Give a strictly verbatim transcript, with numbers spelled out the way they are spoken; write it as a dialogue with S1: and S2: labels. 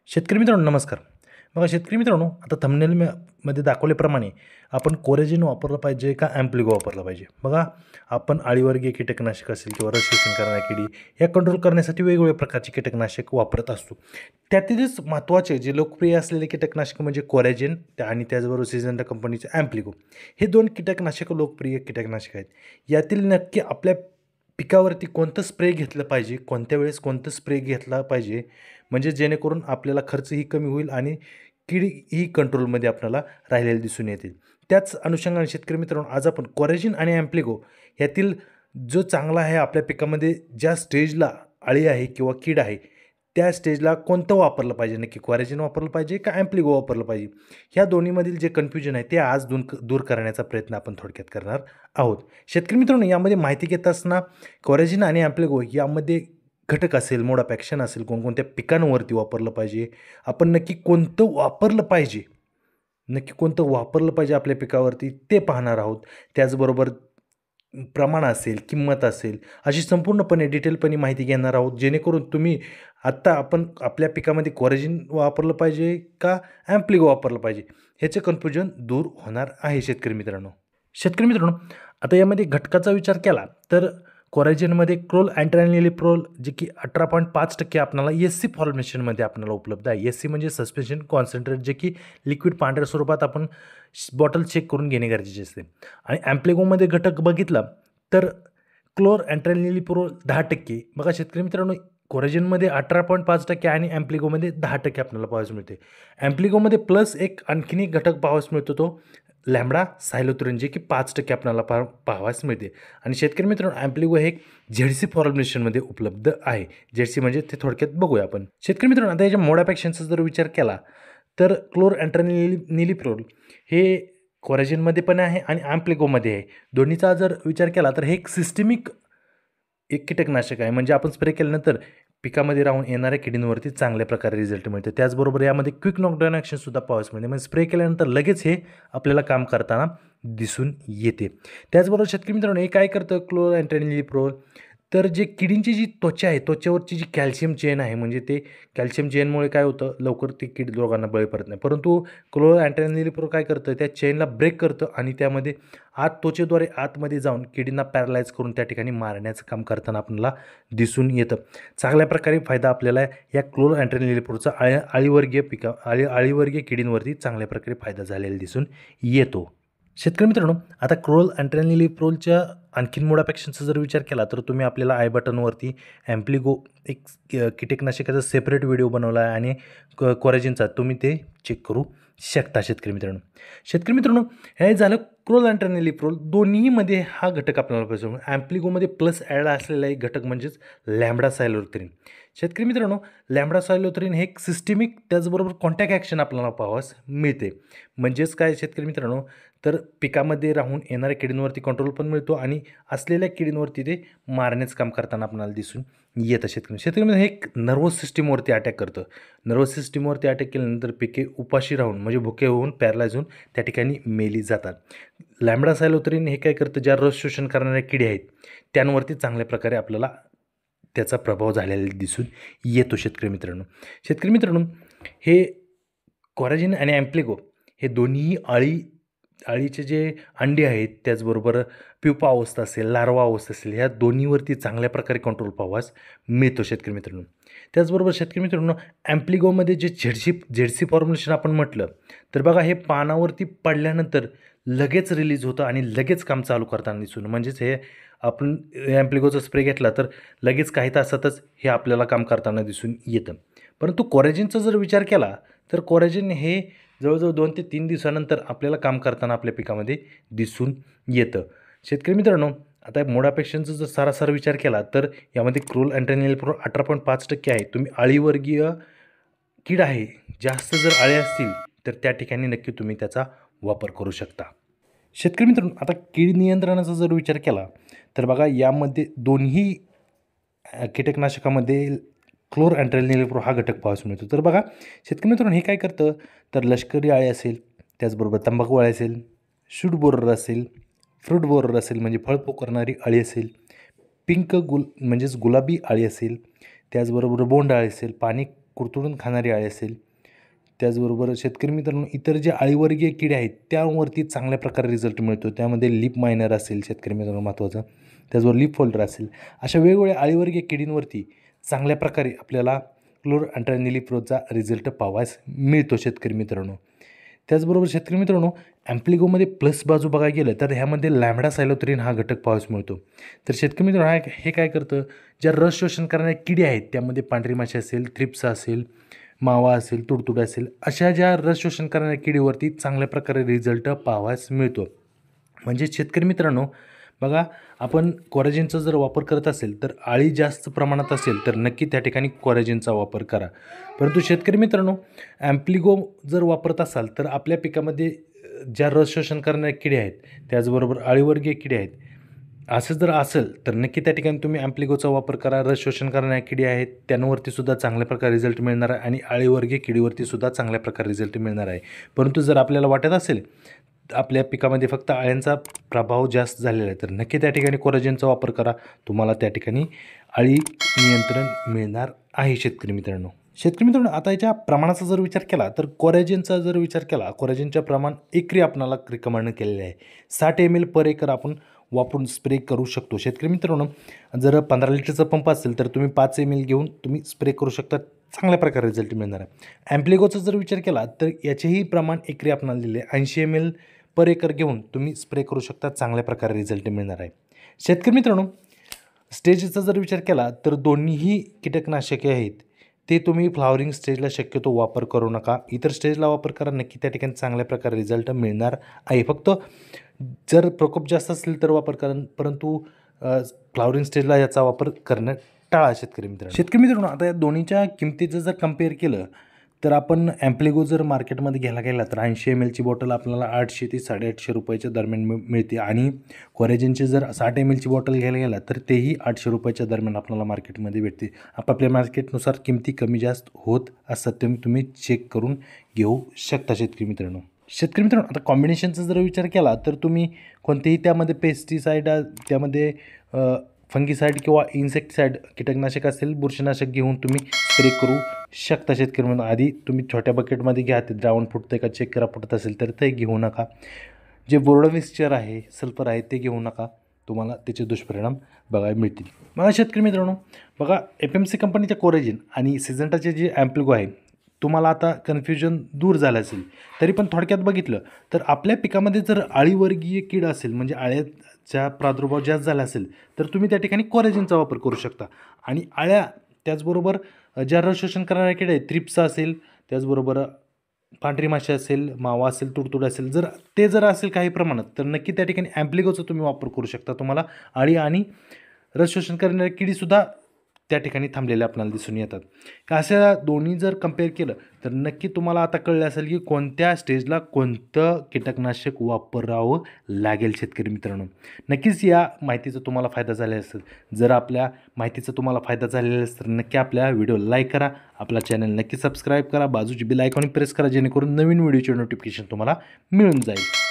S1: शेतकरी मित्रांनो नमस्कार. बघा शेतकरी मित्रांनो, आता थंबनेल म मध्ये दाखवल्याप्रमाणे आपण कोरेजिन वापरलं पाहिजे का ॲम्प्लिगो वापरलं पाहिजे? बघा, आपण अळीवर्गीय कीटकनाशक असेल किंवा रस शोषण करणारी किडी या कंट्रोल करण्यासाठी वेगवेगळ्या प्रकारचे कीटकनाशक वापरत असतो. त्यातीलच महत्त्वाचे जे लोकप्रिय असलेले कीटकनाशक म्हणजे कोरेजिन आणि त्याचबरोबर सिजंटा कंपनीचे ॲम्प्लिगो. हे दोन कीटकनाशक लोकप्रिय कीटकनाशक आहेत. यातील नक्की आपल्या पिकावरती कोणतं स्प्रे घेतलं पाहिजे, कोणत्या वेळेस कोणतं स्प्रे घेतला पाहिजे, म्हणजे जेणेकरून आपल्याला खर्चही कमी होईल आणि कीड ही कंट्रोलमध्ये आपल्याला राहिलेली दिसून येतील. त्याच अनुषंगाने शेतकरी मित्रांनो, आज आपण कोरेजिन आणि ॲम्प्लिगो यातील जो चांगला आहे आपल्या पिकामध्ये ज्या स्टेजला अळी आहे किंवा कीड आहे, त्या स्टेजला कोणतं वापरलं पाहिजे? नक्की कोरेजिन वापरलं पाहिजे का ॲम्प्लिगो वापरलं पाहिजे? ह्या दोन्हीमधील जे कन्फ्युजन आहे ते आज दूर दूर करण्याचा प्रयत्न आपण थोडक्यात करणार आहोत. शेतकरी मित्रांनो, यामध्ये माहिती घेत असताना कोरेजिन आणि ॲम्प्लिगो यामध्ये घटक असेल, मोड ऑफ ॲक्शन असेल, कोणकोणत्या पिकांवरती वापरलं पाहिजे, आपण नक्की कोणतं वापरलं पाहिजे, नक्की कोणतं वापरलं पाहिजे आपल्या पिकावरती ते पाहणार आहोत. त्याचबरोबर प्रमाण असेल, किंमत असेल, अशी संपूर्णपणे डिटेलपणे माहिती घेणार आहोत, जेणेकरून तुम्ही आत्ता आपण आपल्या पिकामध्ये कोरेजिन वापरलं पाहिजे का ॲम्प्लिगो वापरलं पाहिजे ह्याचे कन्फ्युजन दूर होणार आहे शेतकरी मित्रांनो. शेतकरी मित्रांनो, आता यामध्ये घटकाचा विचार केला तर कोरेजिनमध्ये क्लोल अँट्रॅनिलिप्रोल जे की अठरा पॉईंट पाच टक्के आपल्याला एस सी फॉर्मेशनमध्ये आपल्याला उपलब्ध आहे. एस सी म्हणजे सस्पेन्शन कॉन्सन्ट्रेट, जे की लिक्विड पांढऱ्या स्वरूपात आपण बॉटल चेक करून घेणे गरजेचे असते. आणि ॲम्प्लिगोमध्ये घटक बघितला तर क्लोर अँट्रॅनिलिप्रोल दहा टक्के. बघा शेतकरी मित्रांनो, कोरेजिनमध्ये अठरा पॉईंट पाच टक्के आणि ॲम्प्लिगोमध्ये दहा टक्के आपल्याला पाहावयास मिळते. ॲम्प्लिगोमध्ये प्लस एक आणखीन एक घटक पाहावयास मिळतो, तो लॅम्बडा सायलोथ्रिन, जे की पाच टक्के आपल्याला पा पाहावयास मिळते. आणि शेतकरी मित्रांनो, ॲम्प्लिगो हे एक झेडसी फॉर्म्युलेशनमध्ये उपलब्ध आहे. झेडसी म्हणजे ते थोडक्यात बघूया आपण. शेतकरी मित्रांनो, आता याच्या मोड ऑफ ॲक्शनचा जर विचार केला तर क्लोर अँट्रॅनिलिप्रोल हे कोरेजिनमध्ये पण आहे आणि ॲम्प्लिगोमध्ये आहे. दोन्हीचा जर विचार केला तर हे एक सिस्टमिक एक कीटकनाशक आहे, म्हणजे आपण स्प्रे केल्यानंतर पिकामध्ये राहून येणाऱ्या किडींवरती चांगल्या प्रकारे रिझल्ट मिळते. त्याचबरोबर यामध्ये क्विक नॉकडाऊन ॲक्शनसुद्धा पाहावयास मिळते, म्हणजे स्प्रे केल्यानंतर लगेच हे आपल्याला काम करताना दिसून येते. त्याचबरोबर शेतकरी मित्रांनो, हे काय करतं क्लोर अँट्रॅनिलिप्रोल, तर जे किडींची जी त्वचा आहे, त्वचेवरची जी कॅल्शियम चेन आहे, म्हणजे ते कॅल्शियम चेनमुळे काय होतं, लवकर ती कीड रोगांना बळी पडत नाही. परंतु क्लोर अँट्रॅनिलिप्रोल काय करतं, त्या चेनला ब्रेक करतं आणि त्यामध्ये आत त्वचेद्वारे आतमध्ये जाऊन किडींना पॅरालाइज करून त्या ठिकाणी मारण्याचं काम करताना आपल्याला दिसून येतं. चांगल्या प्रकारे फायदा आपल्याला या क्लोर अँट्रॅनिलिप्रोलचा आळी अळीवर्गीय पिका अळी अळीवर्गीय किडींवरती चांगल्या प्रकारे फायदा झालेला दिसून येतो. शेतकरी मित्रांनो, आता क्लोर अँट्रॅनिलिप्रोलच्या आणखीन मोड ऑफ ॲक्शनचा जर विचार केला तर तुम्ही आपल्याला आय बटनवरती ॲम्प्लिगो एक कीटकनाशकाचा सेपरेट व्हिडिओ बनवला आहे आणि क कोरेजिनचा तुम्ही ते चेक करू शकता शेतकरी मित्रांनो. शेतकरी मित्रांनो, हे झालं क्लोर अँट्रॅनिलिप्रोल. दोन्हीमध्ये हा घटक आपल्याला पाहिजे. ॲम्प्लिगोमध्ये प्लस ॲड असलेला एक घटक म्हणजेच लॅम्बडा सायलोथ्रिन. शेतकरी मित्रांनो, लॅम्बडा सायलोथ्रिन हे एक सिस्टमिक त्याचबरोबर कॉन्टॅक्ट ॲक्शन आपल्याला पाहावयास मिळते. म्हणजेच काय शेतकरी मित्रांनो, तर पिकामध्ये राहून येणाऱ्या किडींवरती कंट्रोल पण मिळतो आणि असलेल्या किडींवरती ते मारण्याचं काम करताना आपल्याला दिसून येतं. शेतकरी शेतकरी हे एक नर्वस सिस्टीमवरती अटॅक करतं. नर्वस सिस्टीमवरती अटॅक केल्यानंतर पिके उपाशी राहून म्हणजे भुके होऊन पॅरालाइज होऊन त्या ठिकाणी मेली जातात. लॅम्बडा सायलोथ्रिन हे काय करतं, ज्या रस शोषण करणाऱ्या किडी आहेत त्यांवरती चांगल्या प्रकारे आपल्याला त्याचा प्रभाव झालेला दिसून येतो. शेतकरी मित्रांनो शेतकरी मित्रांनो हे कोरेजिन आणि ॲम्प्लिगो हे दोन्ही अळी अळीचे जे अंडी आहेत, त्याचबरोबर प्युपा अवस्था असेल, लार्वा अवस्था असेल, ह्या दोन्हीवरती चांगल्या प्रकारे कंट्रोल पाहावयास मिळतो शेतकरी मित्रांनो. त्याचबरोबर शेतकरी मित्रांनो, ॲम्प्लिगोमध्ये जे झेडसी झेडसी फॉर्म्युलेशन आपण म्हटलं तर बघा, हे पानावरती पडल्यानंतर लगेच रिलीज होतं आणि लगेच काम चालू करताना दिसून, म्हणजेच हे आपण ॲम्प्लिगोचा स्प्रे घेतला तर लगेच काही तासातच हे आपल्याला काम करताना दिसून येतं. परंतु कोरेजिनचा जर विचार केला तर कोरेजिन हे जवळजवळ दोन ते तीन दिवसानंतर आपल्याला काम करताना आपल्या पिकामध्ये दिसून येतं. शेतकरी मित्रांनो, आता मोड ऑफ ॲक्शनचा जर सारासार विचार केला तर यामध्ये क्लोर अँट्रॅनिलिप्रोल अठरा पॉईंट पाच टक्के आहे. तुम्ही अळीवर्गीय कीड आहे, जास्त जर अळी असतील तर त्या ठिकाणी नक्की तुम्ही त्याचा वापर करू शकता. शेतकरी मित्रांनो, आता कीड नियंत्रणाचा जर विचार केला तर बघा, यामध्ये दोन्ही कीटकनाशकामध्ये क्लोर अँट्रॅनिलिप्रोल हा घटक पाहावयास मिळतो. तर बघा शेतकरी मित्रांनो, हे काय करतं, तर लष्करी अळी असेल, त्याचबरोबर तंबाखू अळी असेल, शूट बोरर असेल, फ्रूट बोरर असेल म्हणजे फळ पोखरणारी अळी असेल, पिंक गुल म्हणजेच गुलाबी अळी असेल, त्याचबरोबर बोंड अळी असेल, पाणी कुरतडून खाणारी अळी असेल, त्याचबरोबर शेतकरी मित्रांनो इतर जे अळीवर्गीय किडे आहेत त्यावरती चांगल्या प्रकारे रिझल्ट मिळतो. त्यामध्ये लीप मायनर असेल शेतकरी मित्रांनो महत्त्वाचं, त्याचबरोबर लीप फोल्डर असेल, अशा वेगवेगळ्या अळीवर्गीय किडींवरती चांगल्या प्रकारे आपल्याला क्लोरअँट्रानिलिप्रोलचा रिझल्ट पाहावयास मिळतो शेतकरी मित्रांनो. त्याचबरोबर शेतकरी मित्रांनो ॲम्प्लिगोमध्ये प्लस बाजू बघायला गेलं तर ह्यामध्ये लॅम्बडा सायलोथेरिन हा घटक पाहावयास मिळतो. तर शेतकरी मित्रांनो हा हे काय करतं, ज्या रस शोषण करणाऱ्या किडी आहेत त्यामध्ये पांढरी माशी असेल, थ्रिप्स असेल, मावा असेल, तुडतुडे असेल, अशा ज्या रस शोषण करणाऱ्या किडीवरती चांगल्या प्रकारे रिझल्ट पाहावयास मिळतो. म्हणजे शेतकरी मित्रांनो बघा, आपण कोरॅजिनचा जर वापर करत असेल तर अळी जास्त प्रमाणात असेल तर नक्की त्या ठिकाणी कोरॅजिनचा वापर करा. परंतु शेतकरी मित्रांनो ॲम्प्लिगो जर वापरत असाल तर आपल्या पिकामध्ये ज्या रस शोषण करणाऱ्या किडे आहेत त्याचबरोबर अळीवर्गीय किडे आहेत असं जर असेल तर नक्की त्या ठिकाणी तुम्ही ॲम्प्लिगोचा वापर करा. रस शोषण करणाऱ्या किडी आहेत त्यांवरती सुद्धा चांगल्या प्रकारे रिझल्ट मिळणार आहे आणि अळीवर्गीय किडीवरती सुद्धा चांगल्या प्रकारे रिझल्ट मिळणार आहे. परंतु जर आपल्याला वाटत असेल आपल्या पिकामध्ये फक्त अळ्यांचा प्रभाव जास्त झालेला आहे तर नक्की त्या ठिकाणी कोरॅजिनचा वापर करा. तुम्हाला त्या ठिकाणी अळी नियंत्रण मिळणार आहे शेतकरी मित्रांनो. शेतकरी मित्रांनो आता याच्या प्रमाणाचा जर विचार केला तर कोरॅजिनचा जर विचार केला, कोरॅजिनच्या प्रमाण एकरी आपणाला रिकमेंड केलेले आहे. साठ एम एल पर एकर आपण वापरून स्प्रे करू शकतो. शेतकरी मित्रांनो जर पंधरा लिटरचा पंप असेल तर तुम्ही पाच एम एल घेऊन तुम्ही स्प्रे करू शकता, चांगल्या प्रकारे रिझल्ट मिळणार आहे. ॲम्प्लिगोचा जर विचार केला तर याचेही प्रमाण एकरी आपणाला दिले ऐंशी एम एल पर एकर घेऊन तुम्ही स्प्रे करू शकता, चांगल्या प्रकारे रिझल्ट मिळणार आहे. शेतकरी मित्रांनो स्टेजचा जर विचार केला तर दोन्हीही कीटकनाशके आहेत ते तुम्ही फ्लावरिंग स्टेजला शक्यतो वापर करू नका, इतर स्टेजला वापर करा, नक्की त्या ठिकाणी चांगल्या प्रकारे रिझल्ट मिळणार आहे. फक्त जर प्रकोप जास्त असेल तर वापर करा, परंतु फ्लावरिंग स्टेजला याचा वापर करणं टाळा शेतकरी मित्रांनो. शेतकरी मित्रांनो आता या दोन्हीच्या किमतीचं जर कम्पेअर केलं तर आपण ॲम्प्लिगो जर मार्केटमध्ये घ्यायला गेला तर ऐंशी एम एलची बॉटल आपल्याला आठशे ते साडेआठशे रुपयाच्या दरम्यान मिळते आणि कोरॅजिनची जर साठ एम एलची बॉटल घ्यायला गेला तर तेही आठशे रुपयाच्या दरम्यान आपल्याला मार्केटमध्ये भेटते. आपापल्या मार्केटनुसार किमती कमी जास्त होत असतात, ते तुम्ही चेक करून घेऊ शकता शेतकरी मित्रांनो. शेतकरी मित्रांनो आता कॉम्बिनेशनचा जर विचार केला तर तुम्ही कोणतेही त्यामध्ये पेस्टिसाईड त्यामध्ये फंगीसाईड किंवा इन्सेक्टिसाईड कीटकनाशक असेल, बुरशीनाशक घेऊन तुम्ही स्प्रे करू शकता शेतकरी म्हणून. आधी तुम्ही छोट्या बकेटमध्ये घ्या, ते द्रावण फुटते का चेक करा, फुटत असेल तर ते घेऊ नका. जे बोर्ड मिक्सचर आहे, सल्फर आहे ते घेऊ नका, तुम्हाला त्याचे दुष्परिणाम बघायला मिळतील. मला शेतकरी मित्रांनो बघा एफ एम सी कंपनीच्या कोरॅजिन आणि सिजंटाचे जे ॲम्प्लिगो आहे तुम्हाला आता कन्फ्युजन दूर झालं असेल, तरी पण थोडक्यात बघितलं तर आपल्या पिकामध्ये जर अळीवर्गीय कीड असेल म्हणजे अळ्याचा प्रादुर्भाव जास्त झाला असेल तर तुम्ही त्या ठिकाणी कोरॅजिनचा वापर करू शकता. आणि अळ्या त्याचबरोबर ज्या रस शोषण करणाऱ्या किडे आहेत, थ्रिप्स असेल, त्याचबरोबर पांढरी माशी असेल, मावा असेल, तुडतुडे असेल, जर ते जर असेल काही प्रमाणात तर नक्की त्या ठिकाणी ॲम्प्लिगोचा तुम्ही वापर करू शकता. तुम्हाला अळी आणि रस शोषण करणाऱ्या किडीसुद्धा त्या ठिकाणी थांबलेल्या आपल्याला दिसून येतात. अशा दोन्ही जर कम्पेअर केलं तर नक्की तुम्हाला आता कळलं असेल की कोणत्या स्टेजला कोणतं कीटकनाशक वापरावं लागेल शेतकरी मित्रांनो. नक्कीच या माहितीचा तुम्हाला फायदा झाला असेल. जर आपल्या माहितीचा तुम्हाला फायदा झालेला असेल तर नक्की आपल्या व्हिडिओ लाईक करा, आपला चॅनल नक्की सबस्क्राईब करा, बाजूची बेल आयकॉन प्रेस करा जेणेकरून नवीन व्हिडिओचे नोटिफिकेशन तुम्हाला मिळून जाईल.